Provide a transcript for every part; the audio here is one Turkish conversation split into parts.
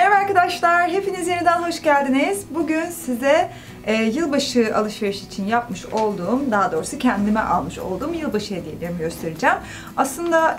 Merhaba arkadaşlar, hepiniz yeniden hoş geldiniz. Bugün size yılbaşı alışveriş için yapmış olduğum, daha doğrusu kendime almış olduğum yılbaşı hediyelerimi göstereceğim. Aslında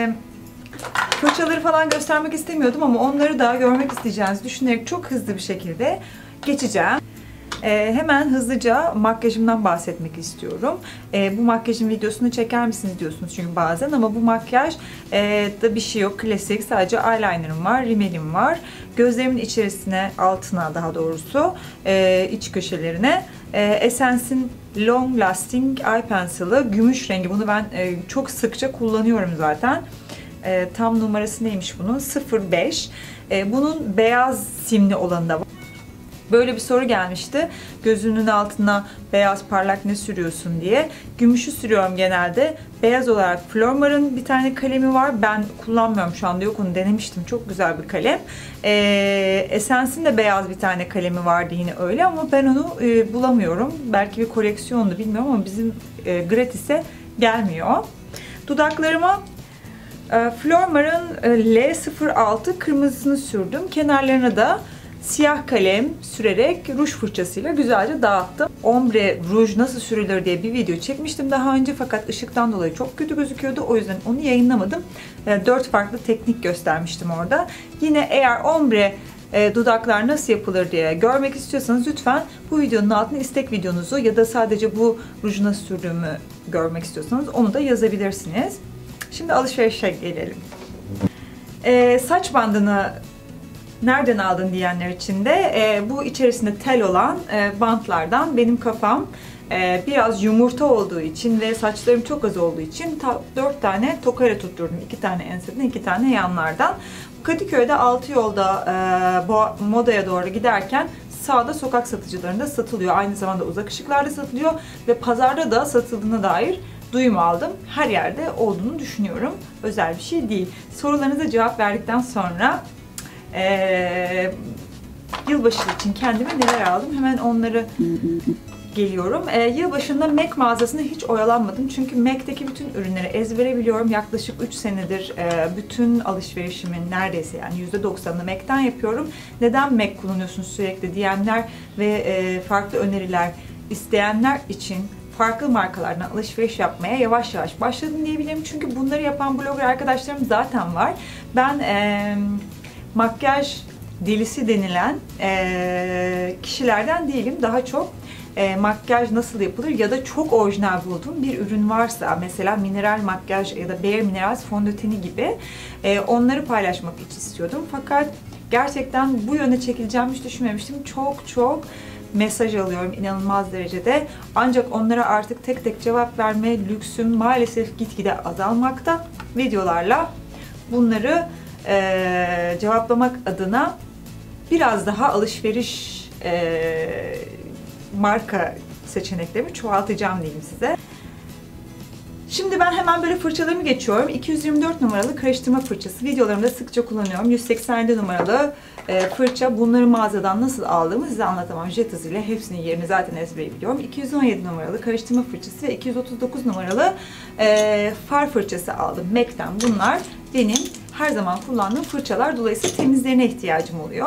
fırçaları falan göstermek istemiyordum ama onları da görmek isteyeceğinizi düşünerek çok hızlı bir şekilde geçeceğim. Hemen hızlıca makyajımdan bahsetmek istiyorum. Bu makyajın videosunu çeker misiniz diyorsunuz çünkü bazen, ama bu makyaj da bir şey yok. Klasik, sadece eyelinerım var, rimelim var. Gözlerimin içerisine, altına daha doğrusu, iç köşelerine Essence'in Long Lasting Eye Pencil'ı gümüş rengi. Bunu ben çok sıkça kullanıyorum zaten. Tam numarası neymiş bunun? 05. Bunun beyaz simli olanı da var. Böyle bir soru gelmişti. Gözünün altına beyaz parlak ne sürüyorsun diye. Gümüşü sürüyorum genelde. Beyaz olarak Flormar'ın bir tane kalemi var. Ben kullanmıyorum şu anda, yok, onu denemiştim. Çok güzel bir kalem. Essence'in de beyaz bir tane kalemi vardı yine öyle, ama ben onu bulamıyorum. Belki bir koleksiyondu, bilmiyorum, ama bizim gratis'e gelmiyor. Dudaklarıma Flormar'ın L06 kırmızısını sürdüm. Kenarlarına da siyah kalem sürerek ruj fırçasıyla güzelce dağıttım. Ombre ruj nasıl sürülür diye bir video çekmiştim daha önce, fakat ışıktan dolayı çok kötü gözüküyordu. O yüzden onu yayınlamadım. 4 farklı teknik göstermiştim orada. Yine eğer ombre dudaklar nasıl yapılır diye görmek istiyorsanız lütfen bu videonun altına istek videonuzu ya da sadece bu ruju nasıl sürdüğümü görmek istiyorsanız onu da yazabilirsiniz. Şimdi alışverişe gelelim. Saç bandını nereden aldın diyenler için de bu içerisinde tel olan bantlardan. Benim kafam biraz yumurta olduğu için ve saçlarım çok az olduğu için 4 tane tokayla tutturdum. 2 tane enseden, 2 tane yanlardan. Kadıköy'de Altıyol'da Moda'ya doğru giderken sağda sokak satıcılarında satılıyor. Aynı zamanda uzak ışıklarda satılıyor ve pazarda da satıldığına dair duyum aldım. Her yerde olduğunu düşünüyorum. Özel bir şey değil. Sorularınıza cevap verdikten sonra yılbaşı için kendime neler aldım, hemen onları geliyorum. Yılbaşında MAC mağazasında hiç oyalanmadım. Çünkü MAC'teki bütün ürünleri ezbere biliyorum. Yaklaşık 3 senedir bütün alışverişimin neredeyse, yani %90'ını MAC'ten yapıyorum. Neden MAC kullanıyorsun sürekli diyenler ve farklı öneriler isteyenler için farklı markalardan alışveriş yapmaya yavaş yavaş başladım diyebilirim. Çünkü bunları yapan blogger arkadaşlarım zaten var. Ben makyaj delisi denilen kişilerden değilim. Daha çok makyaj nasıl yapılır ya da çok orijinal bulduğum bir ürün varsa, mesela mineral makyaj ya da Bare Minerals fondöteni gibi, onları paylaşmak için istiyordum. Fakat gerçekten bu yöne çekileceğimi hiç düşünmemiştim. Çok mesaj alıyorum inanılmaz derecede. Ancak onlara artık tek tek cevap verme lüksüm maalesef gitgide azalmakta. Videolarla bunları cevaplamak adına biraz daha alışveriş marka seçeneklerimi çoğaltacağım diyeyim size. Şimdi ben hemen böyle fırçalarımı geçiyorum. 224 numaralı karıştırma fırçası. Videolarımda sıkça kullanıyorum. 187 numaralı fırça. Bunları mağazadan nasıl aldığımı size anlatamam. Jet hızıyla hepsinin yerini zaten ezbere biliyorum. 217 numaralı karıştırma fırçası ve 239 numaralı far fırçası aldım MAC'ten. Bunlar benim her zaman kullandığım fırçalar. Dolayısıyla temizlerine ihtiyacım oluyor.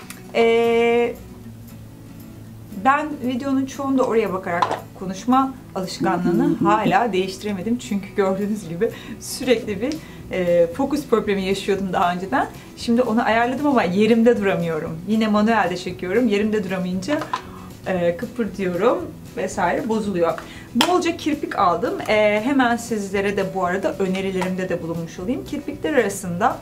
Ben videonun çoğunda oraya bakarak konuşma alışkanlığını hala değiştiremedim. Çünkü gördüğünüz gibi sürekli bir fokus problemi yaşıyordum daha önceden. Şimdi onu ayarladım ama yerimde duramıyorum. Yine manuelde çekiyorum. Yerimde duramayınca kıpırdıyorum vesaire, bozuluyor. Bolca kirpik aldım. Hemen sizlere de bu arada önerilerimde de bulunmuş olayım. Kirpikler arasında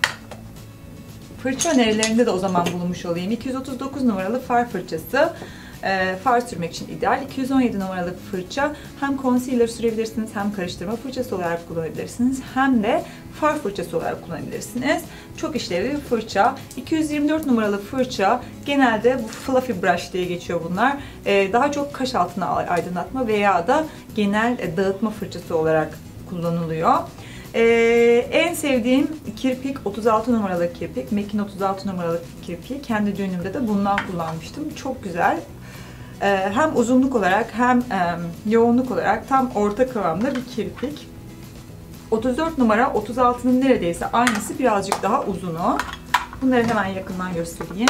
fırça önerilerinde de o zaman bulunmuş olayım. 239 numaralı far fırçası. Far sürmek için ideal. 217 numaralı fırça. Hem concealer sürebilirsiniz, hem karıştırma fırçası olarak kullanabilirsiniz, hem de far fırçası olarak kullanabilirsiniz. Çok işlevli bir fırça. 224 numaralı fırça genelde bu fluffy brush diye geçiyor bunlar. Daha çok kaş altına aydınlatma veya da genel dağıtma fırçası olarak kullanılıyor. En sevdiğim kirpik 36 numaralı kirpik. MAC'in 36 numaralı kirpiği. Kendi düğünümde de bundan kullanmıştım. Çok güzel. Hem uzunluk olarak hem yoğunluk olarak tam orta kıvamda bir kirpik. 34 numara 36'nın neredeyse aynısı, birazcık daha uzunu. Bunları hemen yakından göstereyim.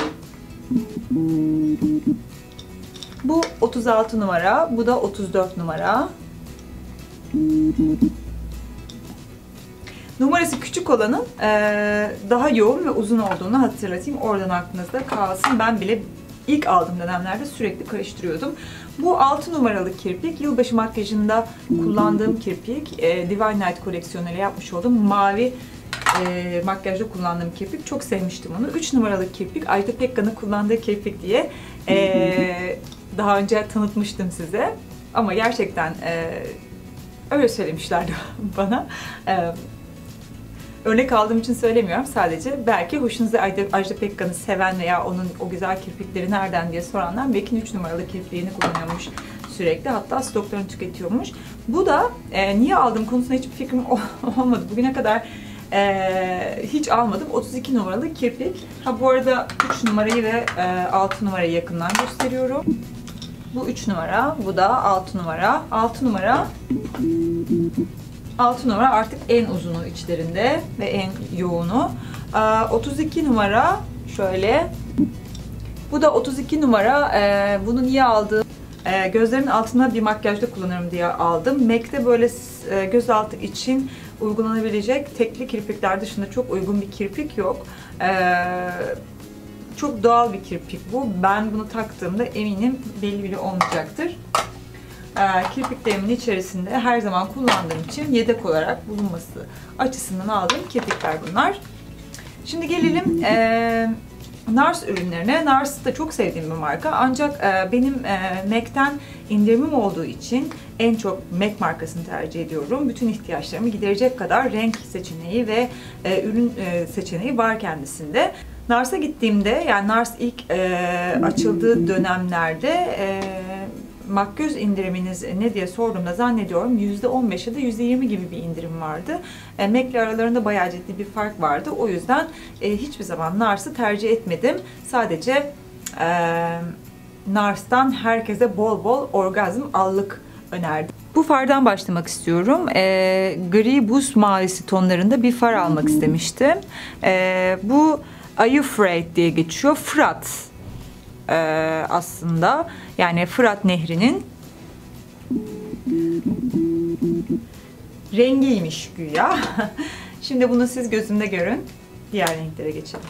Bu 36 numara, bu da 34 numara. Numarası küçük olanın daha yoğun ve uzun olduğunu hatırlatayım. Oradan aklınızda kalsın. Ben bile ilk aldığım dönemlerde sürekli karıştırıyordum. Bu 6 numaralı kirpik. Yılbaşı makyajında kullandığım kirpik. Divine Night koleksiyonuyla yapmış olduğum mavi makyajda kullandığım kirpik. Çok sevmiştim onu. 3 numaralı kirpik. Ajda Pekkan'ın kullandığı kirpik diye daha önce tanıtmıştım size. Ama gerçekten öyle söylemişlerdi bana. Örnek aldığım için söylemiyorum. Sadece belki hoşunuza Ajda Pekkan'ı seven veya onun o güzel kirpikleri nereden diye soranlar belki 3 numaralı kirpiğini kullanıyormuş sürekli. Hatta stoklarını tüketiyormuş. Bu da niye aldım konusunda hiçbir fikrim olmadı. Bugüne kadar hiç almadım. 32 numaralı kirpik. Ha bu arada 3 numarayı ve 6 numarayı yakından gösteriyorum. Bu 3 numara, bu da 6 numara. 6 numara artık en uzunu içlerinde ve en yoğunu. 32 numara şöyle. Bu da 32 numara. Bunu niye aldım? Gözlerimin altına bir makyajda kullanırım diye aldım. MAC'de böyle gözaltı için uygulanabilecek tekli kirpikler dışında çok uygun bir kirpik yok. Çok doğal bir kirpik bu. Ben bunu taktığımda eminim belli bile olmayacaktır. Kirpiklerimin içerisinde her zaman kullandığım için yedek olarak bulunması açısından aldığım kirpikler bunlar. Şimdi gelelim NARS ürünlerine. NARS da çok sevdiğim bir marka. Ancak benim MAC'ten indirimim olduğu için en çok MAC markasını tercih ediyorum. Bütün ihtiyaçlarımı giderecek kadar renk seçeneği ve ürün seçeneği var kendisinde. NARS'a gittiğimde, yani NARS ilk açıldığı dönemlerde makyöz indiriminiz ne diye sorduğumda zannediyorum %15 ya da %20 gibi bir indirim vardı. MAC'le aralarında bayağı ciddi bir fark vardı. O yüzden hiçbir zaman NARS'ı tercih etmedim. Sadece NARS'tan herkese bol bol orgazm allık önerdim. Bu fardan başlamak istiyorum. Gri buz mavisi tonlarında bir far almak istemiştim. Bu Euphrates diye geçiyor. Fırat aslında. Yani Fırat Nehri'nin rengiymiş güya. Şimdi bunu siz gözümde görün. Diğer renklere geçelim.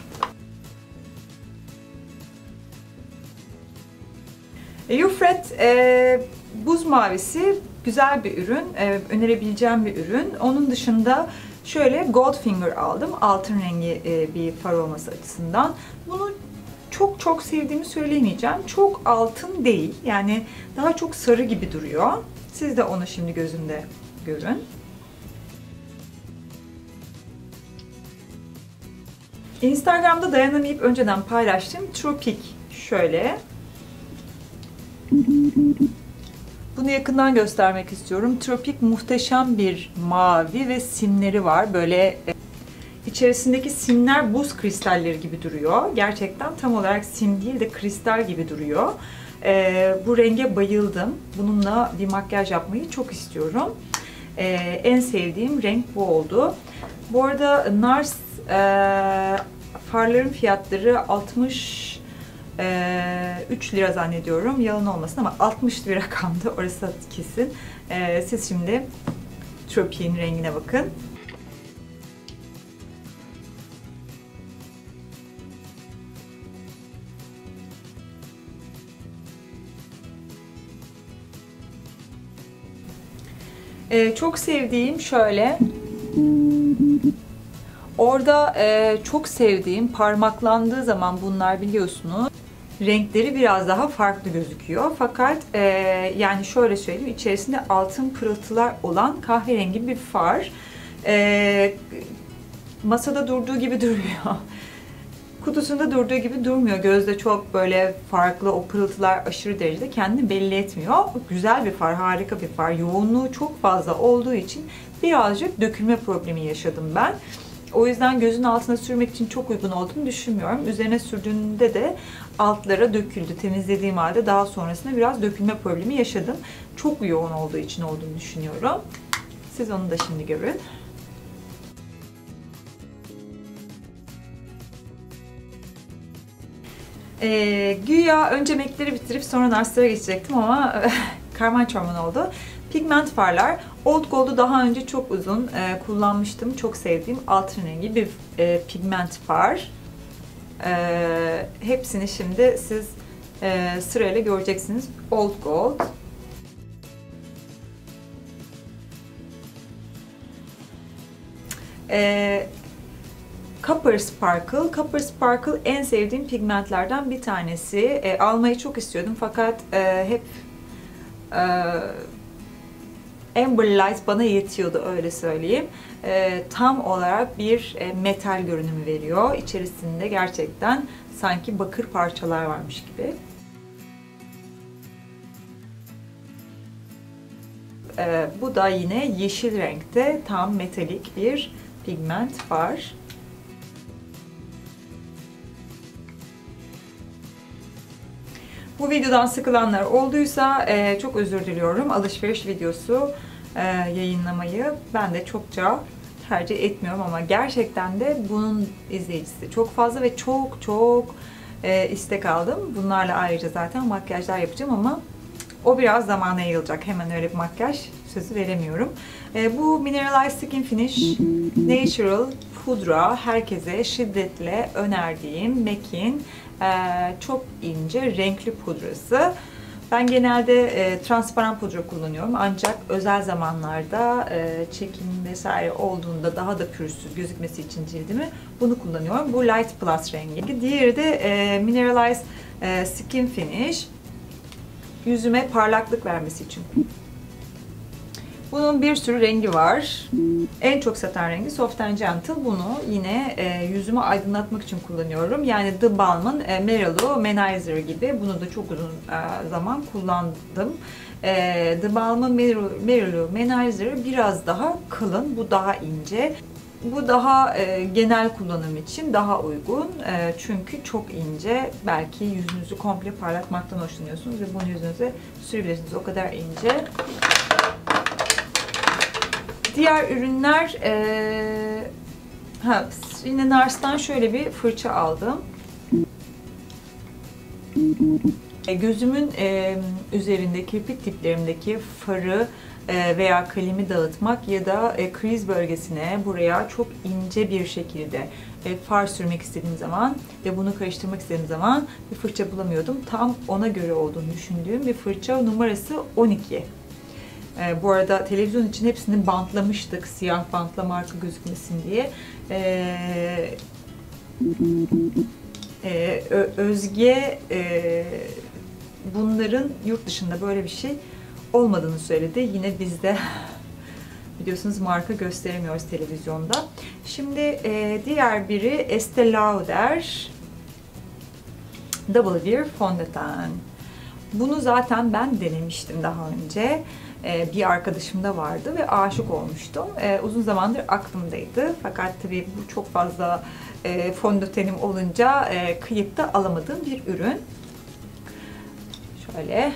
Euphrates buz mavisi güzel bir ürün. Önerebileceğim bir ürün. Onun dışında şöyle Goldfinger aldım. Altın rengi bir far olması açısından. Bunu çok sevdiğimi söyleyemeyeceğim. Çok altın değil. Yani daha çok sarı gibi duruyor. Siz de onu şimdi gözümde görün. Instagram'da dayanamayıp önceden paylaştım. Tropic şöyle. Bunu yakından göstermek istiyorum. Tropic muhteşem bir mavi ve simleri var. Böyle içerisindeki simler buz kristalleri gibi duruyor. Gerçekten tam olarak sim değil de kristal gibi duruyor. Bu renge bayıldım. Bununla bir makyaj yapmayı çok istiyorum. En sevdiğim renk bu oldu. Bu arada NARS farların fiyatları 63 lira zannediyorum. Yalan olmasın ama 60 bir rakamdı. Orası kesin. Siz şimdi Tropic'in rengine bakın. Çok sevdiğim şöyle, orada çok sevdiğim parmaklandığı zaman bunlar biliyorsunuz renkleri biraz daha farklı gözüküyor. Fakat yani şöyle söyleyeyim, içerisinde altın pırıltılar olan kahverengi bir far. Masada durduğu gibi duruyor. Kutusunda durduğu gibi durmuyor. Gözde çok böyle farklı, o pırıltılar aşırı derecede kendini belli etmiyor. Güzel bir far, harika bir far. Yoğunluğu çok fazla olduğu için birazcık dökülme problemi yaşadım ben. O yüzden gözün altına sürmek için çok uygun olduğunu düşünmüyorum. Üzerine sürdüğünde de altlara döküldü. Temizlediğim halde daha sonrasında biraz dökülme problemi yaşadım. Çok yoğun olduğu için olduğunu düşünüyorum. Siz onu da şimdi görün. Güya önce MAC'leri bitirip sonra NARS'lara geçecektim ama karman çorman oldu. Pigment farlar. Old Gold'u daha önce çok uzun kullanmıştım. Çok sevdiğim altın rengi bir pigment far. Hepsini şimdi siz sırayla göreceksiniz. Old Gold. Copper Sparkle. Copper Sparkle en sevdiğim pigmentlerden bir tanesi. Almayı çok istiyordum fakat hep Amber Light bana yetiyordu, öyle söyleyeyim. Tam olarak bir metal görünümü veriyor. İçerisinde gerçekten sanki bakır parçalar varmış gibi. Bu da yine yeşil renkte tam metalik bir pigment far. Bu videodan sıkılanlar olduysa çok özür diliyorum. Alışveriş videosu yayınlamayı ben de çokça tercih etmiyorum ama gerçekten de bunun izleyicisi çok fazla ve çok istek aldım. Bunlarla ayrıca zaten makyajlar yapacağım ama o biraz zamana yayılacak. Hemen öyle bir makyaj sözü veremiyorum. Bu Mineralized Skin Finish Natural Pudra herkese şiddetle önerdiğim MAC'in çok ince renkli pudrası. Ben genelde transparan pudra kullanıyorum ancak özel zamanlarda çekim vesaire olduğunda daha da pürüzsüz gözükmesi için cildimi bunu kullanıyorum. Bu Light Plus rengi. Diğeri de Mineralized Skin Finish. Yüzüme parlaklık vermesi için. Bunun bir sürü rengi var. En çok satan rengi Soft and Gentle. Bunu yine yüzümü aydınlatmak için kullanıyorum. Yani The Balm'ın Meralu Manizer gibi. Bunu da çok uzun zaman kullandım. The Balm'ın Meralu Manizer biraz daha kalın. Bu daha ince. Bu daha genel kullanım için daha uygun. Çünkü çok ince. Belki yüzünüzü komple parlatmaktan hoşlanıyorsunuz ve bunu yüzünüze sürebilirsiniz. O kadar ince. Diğer ürünler, yine NARS'tan şöyle bir fırça aldım. Gözümün üzerinde, kirpik diplerimdeki farı veya kalemi dağıtmak ya da kriz bölgesine buraya çok ince bir şekilde far sürmek istediğim zaman ve bunu karıştırmak istediğim zaman bir fırça bulamıyordum. Tam ona göre olduğunu düşündüğüm bir fırça, numarası 12. Bu arada televizyon için hepsini bantlamıştık, siyah bantla marka gözükmesin diye. Özge bunların yurt dışında böyle bir şey olmadığını söyledi. Yine bizde biliyorsunuz marka gösteremiyoruz televizyonda. Şimdi diğer biri Estee Lauder Double Wear fondöten. Bunu zaten ben denemiştim daha önce. Bir arkadaşımda vardı ve aşık olmuştum. Uzun zamandır aklımdaydı. Fakat tabii bu çok fazla fondötenim olunca kıyıp da alamadığım bir ürün. Şöyle.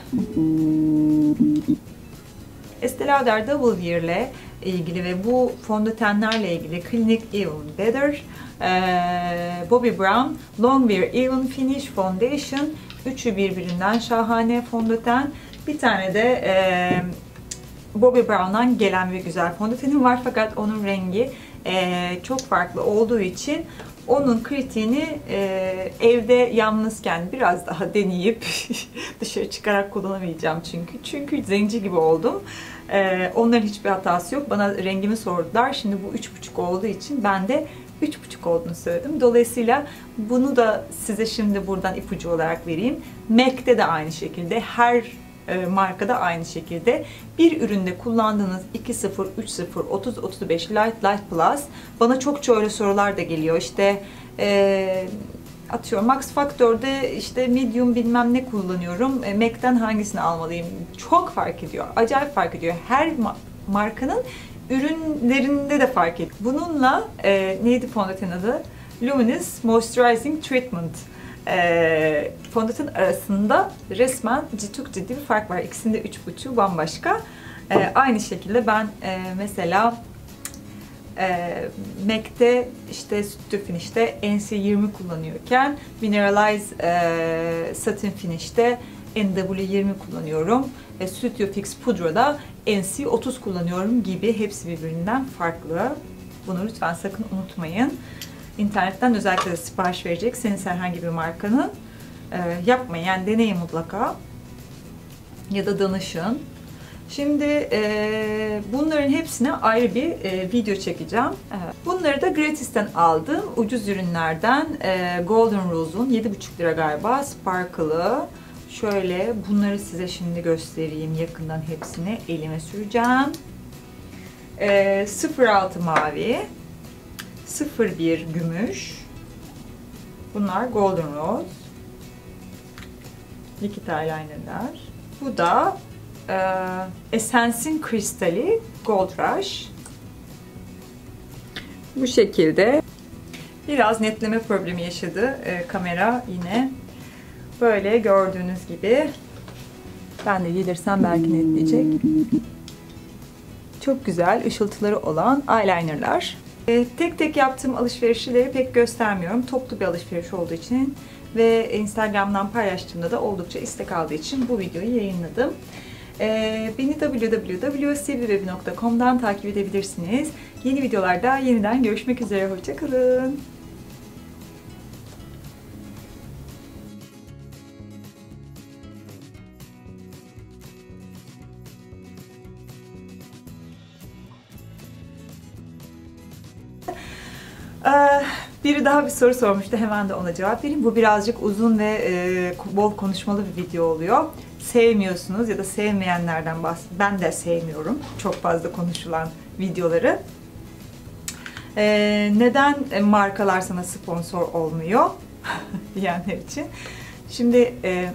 Estee Lauder Double Wear ile ilgili ve bu fondötenlerle ilgili Clinique Even Better, Bobbi Brown Long Wear Even Finish Foundation. Üçü birbirinden şahane fondöten. Bir tane de Bobbi Brown'dan gelen bir güzel fondötenim var fakat onun rengi çok farklı olduğu için onun kritiğini evde yalnızken biraz daha deneyip dışarı çıkarak kullanamayacağım çünkü zenci gibi oldum. Onların hiçbir hatası yok. Bana rengimi sordular. Şimdi bu 3,5 olduğu için ben de 3,5 olduğunu söyledim. Dolayısıyla bunu da size şimdi buradan ipucu olarak vereyim. MAC'te de aynı şekilde, her markada aynı şekilde bir üründe kullandığınız 2.0, 3.0, 30, 35 Light Plus. Bana çok öyle sorular da geliyor. İşte atıyorum Max Factor'da işte medium bilmem ne kullanıyorum. MAC'ten hangisini almalıyım? Çok fark ediyor. Acayip fark ediyor. Her markanın ürünlerinde de fark ediyor. Bununla neydi fondöten adı? Luminous Moisturizing Treatment. Fondöten arasında resmen çok ciddi bir fark var. İkisinde 3,5 bambaşka. Aynı şekilde ben mesela MAC'te işte Studio Finish'te NC20 kullanıyorken Mineralize Satin Finish'te NW20 kullanıyorum. Studio Fix Pudra'da NC30 kullanıyorum gibi, hepsi birbirinden farklı. Bunu lütfen sakın unutmayın. İnternetten özellikle de sipariş verecekseniz herhangi bir markanın yapmayın. Yani deneyin mutlaka. Ya da danışın. Şimdi bunların hepsine ayrı bir video çekeceğim. Bunları da Gratis'ten aldım. Ucuz ürünlerden Golden Rose'un 7,5 lira galiba Sparkle'ı. Şöyle bunları size şimdi göstereyim. Yakından hepsini elime süreceğim. 06 mavi, 01 gümüş. Bunlar Golden Rose. Likit eyelinerler. Bu da Essence'in kristali Gold Rush. Bu şekilde. Biraz netleme problemi yaşadı kamera yine. Böyle gördüğünüz gibi. Ben de gelirsem belki netleyecek. Çok güzel ışıltıları olan eyelinerlar. Tek tek yaptığım alışverişleri pek göstermiyorum. Toplu bir alışveriş olduğu için ve Instagram'dan paylaştığımda da oldukça istek aldığı için bu videoyu yayınladım. Beni www.sivriweb.com'dan takip edebilirsiniz. Yeni videolarda yeniden görüşmek üzere. Hoşça kalın. Biri daha bir soru sormuştu. Hemen de ona cevap vereyim. Bu birazcık uzun ve bol konuşmalı bir video oluyor. Sevmiyorsunuz ya da sevmeyenlerden bahsediyorum. Ben de sevmiyorum çok fazla konuşulan videoları. Neden markalar sana sponsor olmuyor diyenler için. Şimdi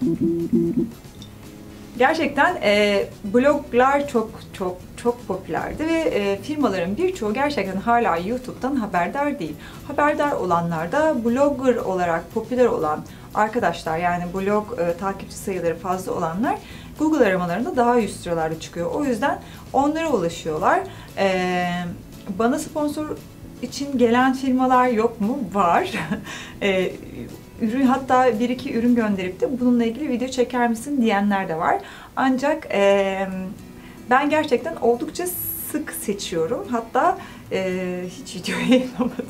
gerçekten bloglar çok popülerdi ve firmaların birçoğu gerçekten hala YouTube'dan haberdar değil. Haberdar olanlar da blogger olarak popüler olan arkadaşlar, yani blog takipçi sayıları fazla olanlar Google aramalarında daha üst sıralarda çıkıyor. O yüzden onlara ulaşıyorlar. Bana sponsor için gelen firmalar yok mu? Var. Ürün, hatta bir iki ürün gönderip de bununla ilgili video çeker misin diyenler de var. Ancak ben gerçekten oldukça sık seçiyorum. Hatta hiç video yayınlamadım.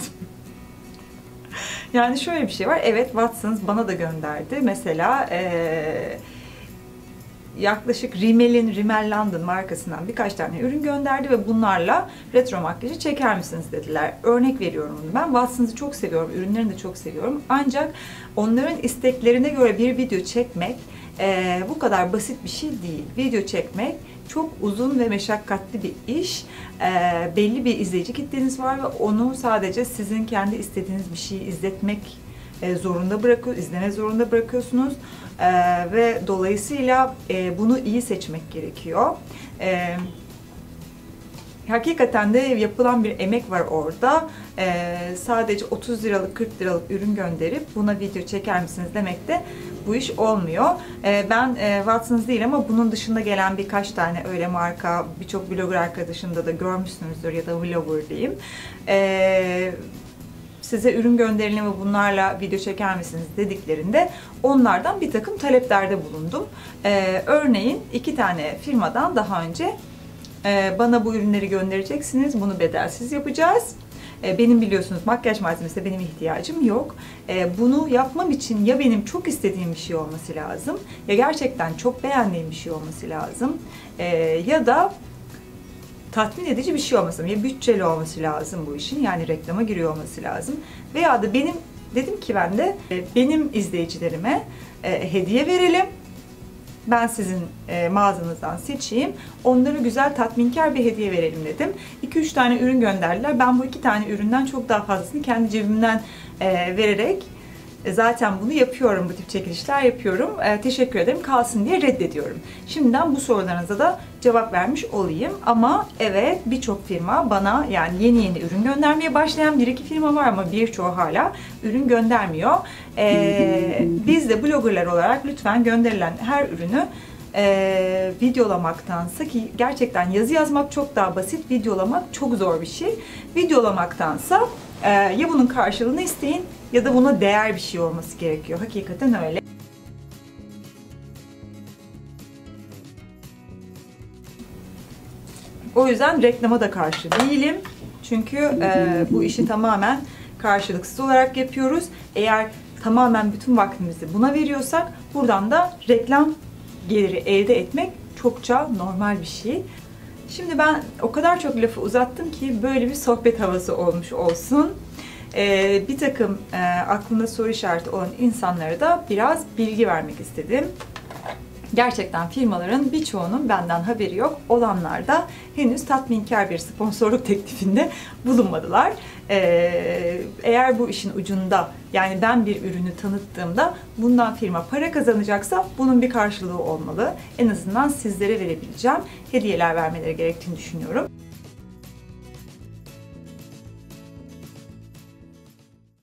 Yani şöyle bir şey var. Evet, Watsons bana da gönderdi. Mesela yaklaşık Rimmel London markasından birkaç tane ürün gönderdi ve bunlarla retro makyajı çeker misiniz dediler. Örnek veriyorum bunu. Ben Watsons'ı çok seviyorum. Ürünlerini de çok seviyorum. Ancak onların isteklerine göre bir video çekmek bu kadar basit bir şey değil. Video çekmek çok uzun ve meşakkatli bir iş. Belli bir izleyici kitleniz var ve onu sadece sizin kendi istediğiniz bir şeyi izletmek izleme zorunda bırakıyorsunuz. Ve dolayısıyla bunu iyi seçmek gerekiyor. Hakikaten de yapılan bir emek var orada. Sadece 30 liralık 40 liralık ürün gönderip buna video çeker misiniz demek de bu iş olmuyor. Ben Watsons değil ama bunun dışında gelen birkaç tane öyle marka, birçok blogger arkadaşında da görmüşsünüzdür ya da vlogger diyeyim. Size ürün gönderelim ve bunlarla video çeker misiniz dediklerinde onlardan bir takım taleplerde bulundum. Örneğin 2 tane firmadan daha önce bana bu ürünleri göndereceksiniz, bunu bedelsiz yapacağız. Benim biliyorsunuz makyaj malzemesine benim ihtiyacım yok. Bunu yapmam için ya benim çok istediğim bir şey olması lazım, ya gerçekten çok beğendiğim bir şey olması lazım, ya da tatmin edici bir şey olması lazım. Ya bütçeli olması lazım bu işin, yani reklama giriyor olması lazım. Veya da dedim ki ben de benim izleyicilerime hediye verelim. Ben sizin mağazanızdan seçeyim. Onlara güzel, tatminkar bir hediye verelim dedim. 2-3 tane ürün gönderdiler. Ben bu 2 tane üründen çok daha fazlasını kendi cebimden vererek zaten bunu yapıyorum. Bu tip çekilişler yapıyorum. Teşekkür ederim, kalsın diye reddediyorum. Şimdiden bu sorularınıza da cevap vermiş olayım. Ama evet, birçok firma bana, yani yeni ürün göndermeye başlayan 1-2 firma var ama birçoğu hala ürün göndermiyor. Biz de bloggerlar olarak lütfen gönderilen her ürünü videolamaktansa, ki gerçekten yazı yazmak çok daha basit, videolamak çok zor bir şey. Videolamaktansa ya bunun karşılığını isteyin ya da buna değer bir şey olması gerekiyor. Hakikaten öyle. O yüzden reklama da karşı değilim. Çünkü bu işi tamamen karşılıksız olarak yapıyoruz. Eğer tamamen bütün vaktimizi buna veriyorsak buradan da reklam geliri elde etmek çokça normal bir şey. Şimdi ben o kadar çok lafı uzattım ki böyle bir sohbet havası olmuş olsun. Bir takım aklında soru işareti olan insanlara da biraz bilgi vermek istedim. Gerçekten firmaların birçoğunun benden haberi yok. Olanlar da henüz tatminkar bir sponsorluk teklifinde bulunmadılar. Eğer bu işin ucunda, yani ben bir ürünü tanıttığımda bundan firma para kazanacaksa bunun bir karşılığı olmalı. En azından sizlere verebileceğim hediyeler vermeleri gerektiğini düşünüyorum.